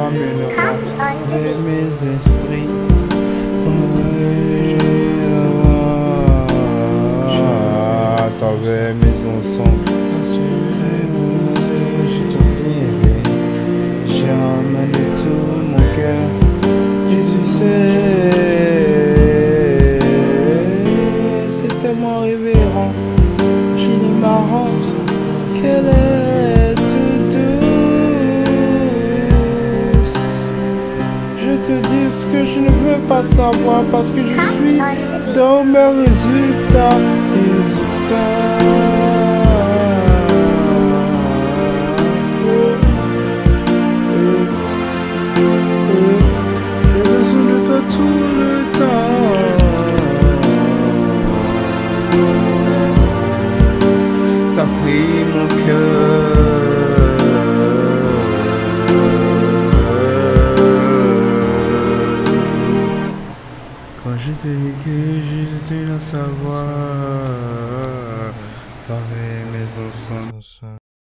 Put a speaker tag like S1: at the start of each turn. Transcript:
S1: m'amènera vers mes esprits. T'avais mes enfants, je t'oublierai jamais de tout mon cœur. Jésus, c'est tellement révérend, qu'il est marrant, qu'elle est toute douce. Je te dis ce que je ne veux pas savoir parce que je suis dans mes résultats. J'ai besoin de toi tout le temps. T'as pris mon cœur. Quand je t'ai dit que j'étais dans sa voix, t'avais mes enfants.